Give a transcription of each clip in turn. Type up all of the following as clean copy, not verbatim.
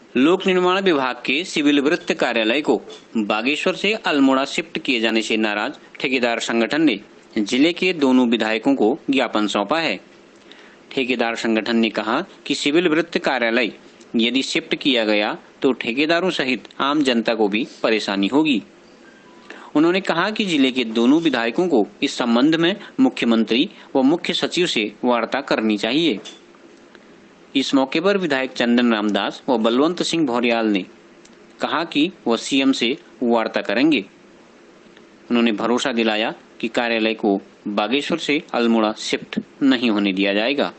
लोक निर्माण विभाग के सिविल वृत्त कार्यालय को बागेश्वर से अल्मोड़ा शिफ्ट किए जाने से नाराज ठेकेदार संगठन ने जिले के दोनों विधायकों को ज्ञापन सौंपा है। ठेकेदार संगठन ने कहा कि सिविल वृत्त कार्यालय यदि शिफ्ट किया गया तो ठेकेदारों सहित आम जनता को भी परेशानी होगी। उन्होंने कहा कि जिले के दोनों विधायकों को इस संबंध में मुख्यमंत्री व मुख्य सचिव से वार्ता करनी चाहिए। इस मौके पर विधायक चंदन रामदास व बलवंत सिंह भौरियाल ने कहा कि वह सीएम से वार्ता करेंगे। उन्होंने भरोसा दिलाया कि कार्यालय को बागेश्वर से अल्मोड़ा शिफ्ट नहीं होने दिया जाएगा।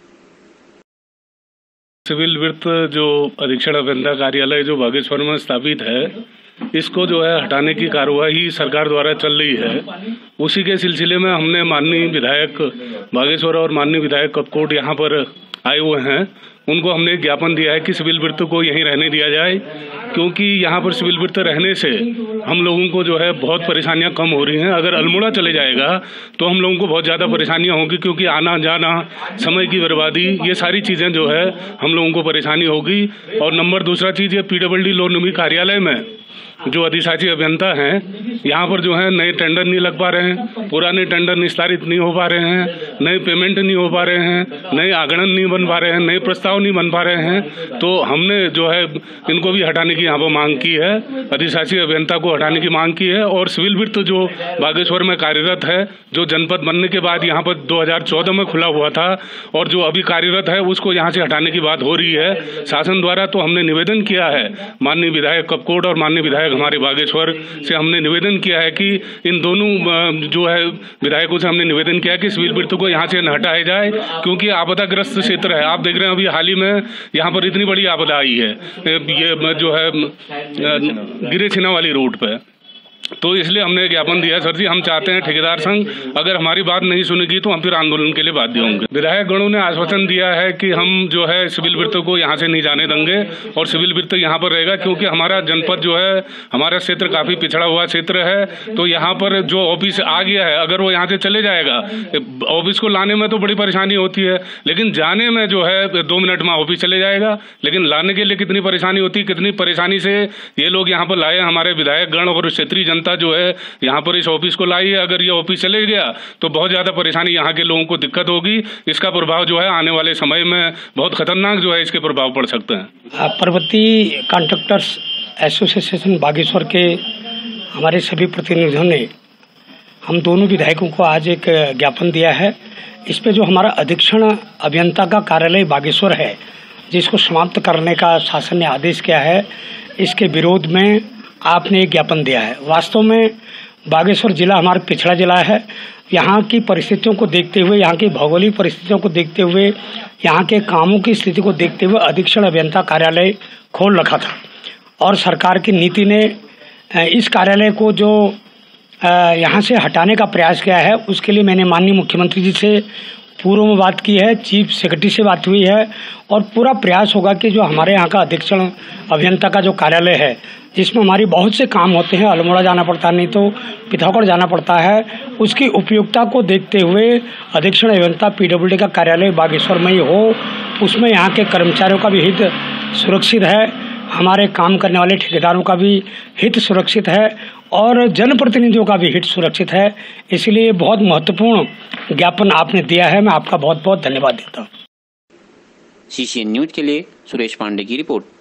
सिविल वृत्त जो अधीक्षण अभियंता कार्यालय जो बागेश्वर में स्थापित है, इसको जो है हटाने की कार्यवाही सरकार द्वारा चल रही है। उसी के सिलसिले में हमने माननीय विधायक बागेश्वर और माननीय विधायक कपकोट यहाँ पर आए हुए हैं। उनको हमने ज्ञापन दिया है कि सिविल वृत्त को यहीं रहने दिया जाए, क्योंकि यहाँ पर सिविल वृत्त रहने से हम लोगों को जो है बहुत परेशानियाँ कम हो रही हैं। अगर अल्मोड़ा चले जाएगा तो हम लोगों को बहुत ज़्यादा परेशानियाँ होंगी, क्योंकि आना जाना, समय की बर्बादी, ये सारी चीज़ें जो है हम लोगों को परेशानी होगी। और नंबर दूसरा चीज़, ये PWD लोक कार्यालय में जो अधिशासी अभियंता हैं, यहाँ पर जो है नए टेंडर नहीं लग पा रहे हैं, पुराने टेंडर निस्तारित नहीं हो पा रहे हैं, नए पेमेंट नहीं हो पा रहे हैं, नए आगणन नहीं बन पा रहे हैं, नए प्रस्ताव नहीं बन पा रहे हैं। तो हमने जो है इनको भी हटाने की यहाँ पर मांग की है, अधिशासी अभियंता को हटाने की मांग की है। और सिविल वृत्त जो बागेश्वर में कार्यरत है, जो जनपद बनने के बाद यहाँ पर 2014 में खुला हुआ था और जो अभी कार्यरत है, उसको यहाँ से हटाने की बात हो रही है शासन द्वारा। तो हमने निवेदन किया है माननीय विधायक कपकोट और माननीय विधायक हमारे बागेश्वर से, हमने निवेदन किया है कि इन दोनों जो है विधायकों से हमने निवेदन किया है कि सिविल वृत्त को यहाँ से न हटाया जाए, क्योंकि आपदाग्रस्त क्षेत्र है। आप देख रहे हैं अभी हाल ही में यहाँ पर इतनी बड़ी आपदा आई है, ये जो है गिरे छिना वाली रोड पे। तो इसलिए हमने ज्ञापन दिया है। सर जी, हम चाहते हैं ठेकेदार संघ अगर हमारी बात नहीं सुनेगी तो हम फिर आंदोलन के लिए बाध्य होंगे। विधायक गणों ने आश्वासन दिया है कि हम जो है सिविल वृत्त को यहाँ से नहीं जाने देंगे और सिविल वृत्त यहाँ पर रहेगा, क्योंकि हमारा जनपद जो है, हमारा क्षेत्र काफी पिछड़ा हुआ क्षेत्र है। तो यहाँ पर जो ऑफिस आ गया है, अगर वो यहाँ से चले जाएगा, ऑफिस को लाने में तो बड़ी परेशानी होती है, लेकिन जाने में जो है 2 मिनट में ऑफिस चले जाएगा, लेकिन लाने के लिए कितनी परेशानी होती है। कितनी परेशानी से ये लोग यहाँ पर लाए, हमारे विधायक गण और क्षेत्रीय जनता जो है यहाँ पर इस ऑफिस को लाई है। अगर ये ऑफिस चले गया तो बहुत ज्यादा परेशानी यहाँ के लोगों को दिक्कत होगी। इसका प्रभाव जो है आने वाले समय में बहुत खतरनाक जो है इसके प्रभाव पड़ सकते हैं। पर्वती कॉन्ट्रैक्टर्स एसोसिएशन बागेश्वर के हमारे सभी प्रतिनिधियों ने हम दोनों विधायकों को आज एक ज्ञापन दिया है। इस पे जो हमारा अधीक्षण अभियंता का कार्यालय बागेश्वर है, जिसको समाप्त करने का शासन ने आदेश किया है, इसके विरोध में आपने एक ज्ञापन दिया है। वास्तव में बागेश्वर जिला हमारा पिछड़ा जिला है। यहाँ की परिस्थितियों को देखते हुए, यहाँ की भौगोलिक परिस्थितियों को देखते हुए, यहाँ के कामों की स्थिति को देखते हुए अधीक्षण अभियंता कार्यालय खोल रखा था और सरकार की नीति ने इस कार्यालय को जो यहाँ से हटाने का प्रयास किया है, उसके लिए मैंने माननीय मुख्यमंत्री जी से पूर्व में बात की है, चीफ सेक्रेटरी से बात हुई है और पूरा प्रयास होगा कि जो हमारे यहाँ का अधीक्षण अभियंता का जो कार्यालय है, जिसमें हमारी बहुत से काम होते हैं, अल्मोड़ा जाना पड़ता है, नहीं तो पिथौरागढ़ जाना पड़ता है, उसकी उपयोगिता को देखते हुए अधीक्षण अभियंता PWD का कार्यालय बागेश्वर में ही हो। उसमें यहाँ के कर्मचारियों का भी हित सुरक्षित है, हमारे काम करने वाले ठेकेदारों का भी हित सुरक्षित है और जनप्रतिनिधियों का भी हित सुरक्षित है। इसलिए बहुत महत्वपूर्ण ज्ञापन आपने दिया है, मैं आपका बहुत बहुत धन्यवाद देता हूँ। CCN न्यूज के लिए सुरेश पांडे की रिपोर्ट।